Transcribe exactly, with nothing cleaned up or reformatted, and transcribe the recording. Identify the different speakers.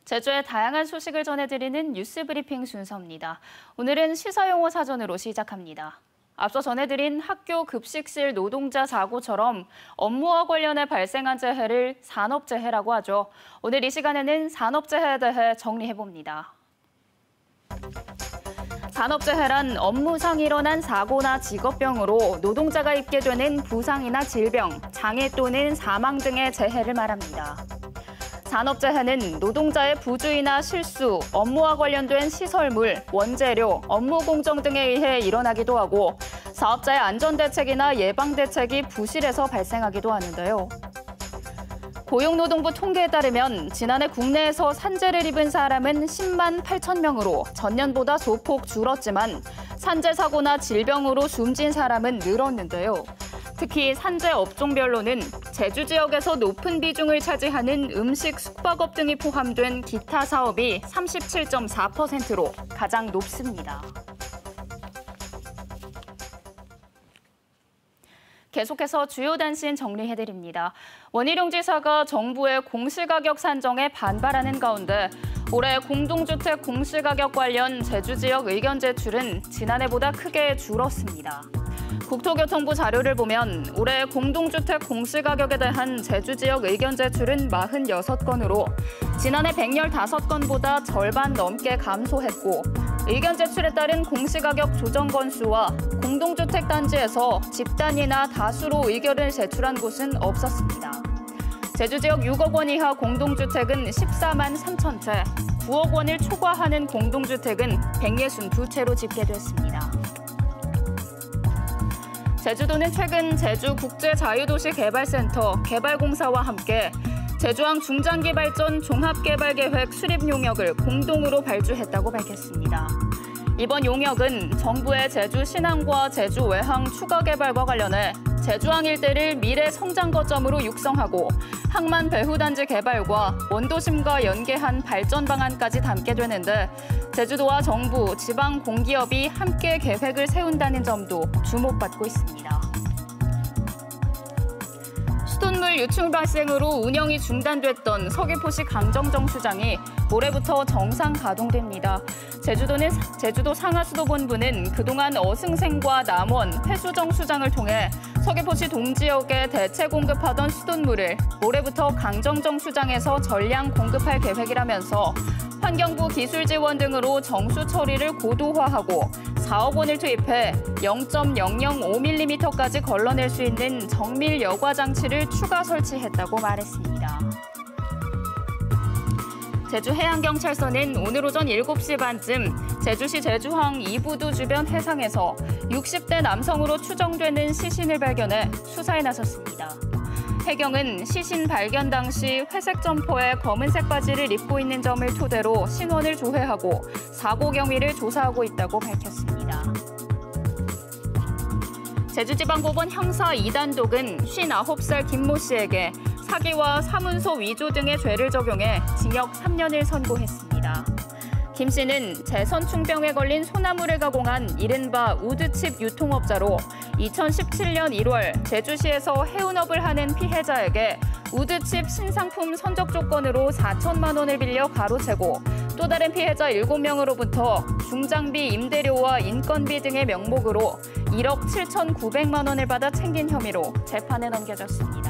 Speaker 1: 제주의 다양한 소식을 전해드리는 뉴스 브리핑 순서입니다. 오늘은 시사용어 사전으로 시작합니다. 앞서 전해드린 학교 급식실 노동자 사고처럼 업무와 관련해 발생한 재해를 산업재해라고 하죠. 오늘 이 시간에는 산업재해에 대해 정리해봅니다. 산업재해란 업무상 일어난 사고나 직업병으로 노동자가 입게 되는 부상이나 질병, 장애 또는 사망 등의 재해를 말합니다. 산업재해는 노동자의 부주의나 실수, 업무와 관련된 시설물, 원재료, 업무 공정 등에 의해 일어나기도 하고 사업자의 안전대책이나 예방대책이 부실해서 발생하기도 하는데요. 고용노동부 통계에 따르면 지난해 국내에서 산재를 입은 사람은 십만 팔천 명으로 전년보다 소폭 줄었지만 산재 사고나 질병으로 숨진 사람은 늘었는데요. 특히 산재 업종별로는 제주 지역에서 높은 비중을 차지하는 음식, 숙박업 등이 포함된 기타 사업이 삼십칠 점 사 퍼센트로 가장 높습니다. 계속해서 주요 단신 정리해드립니다. 원희룡 지사가 정부의 공시가격 산정에 반발하는 가운데 올해 공동주택 공시가격 관련 제주 지역 의견 제출은 지난해보다 크게 줄었습니다. 국토교통부 자료를 보면 올해 공동주택 공시가격에 대한 제주 지역 의견 제출은 사십육 건으로 지난해 백십오 건보다 절반 넘게 감소했고 의견 제출에 따른 공시가격 조정 건수와 공동주택 단지에서 집단이나 다수로 의견을 제출한 곳은 없었습니다. 제주 지역 육억 원 이하 공동주택은 십사만 삼천 채, 구억 원을 초과하는 공동주택은 백육십이 채로 집계됐습니다. 제주도는 최근 제주국제자유도시개발센터 개발공사와 함께 제주항 중장기발전 종합개발계획 수립 용역을 공동으로 발주했다고 밝혔습니다. 이번 용역은 정부의 제주 신항과 제주 외항 추가 개발과 관련해 제주항 일대를 미래 성장 거점으로 육성하고 항만 배후단지 개발과 원도심과 연계한 발전 방안까지 담게 되는데 제주도와 정부, 지방 공기업이 함께 계획을 세운다는 점도 주목받고 있습니다. 수돗물 유출 발생으로 운영이 중단됐던 서귀포시 강정정수장이 올해부터 정상 가동됩니다. 제주도는 제주도 상하수도본부는 그동안 어승생과 남원, 회수정수장을 통해 서귀포시 동지역에 대체 공급하던 수돗물을 올해부터 강정정수장에서 전량 공급할 계획이라면서 환경부 기술 지원 등으로 정수 처리를 고도화하고 사억 원을 투입해 영 점 영영오 밀리미터까지 걸러낼 수 있는 정밀 여과 장치를 추가 설치했다고 말했습니다. 제주해양경찰서는 오늘 오전 일곱 시 반쯤 제주시 제주항 이부두 주변 해상에서 육십 대 남성으로 추정되는 시신을 발견해 수사에 나섰습니다. 해경은 시신 발견 당시 회색 점퍼에 검은색 바지를 입고 있는 점을 토대로 신원을 조회하고 사고 경위를 조사하고 있다고 밝혔습니다. 제주지방법원 형사 이 단독은 쉰아홉 살 김모 씨에게 사기와 사문서 위조 등의 죄를 적용해 징역 삼 년을 선고했습니다. 김 씨는 재선충병에 걸린 소나무를 가공한 이른바 우드칩 유통업자로 이천십칠 년 일월 제주시에서 해운업을 하는 피해자에게 우드칩 신상품 선적 조건으로 사천만 원을 빌려 가로채고 또 다른 피해자 일곱 명으로부터 중장비 임대료와 인건비 등의 명목으로 일억 칠천구백만 원을 받아 챙긴 혐의로 재판에 넘겨졌습니다.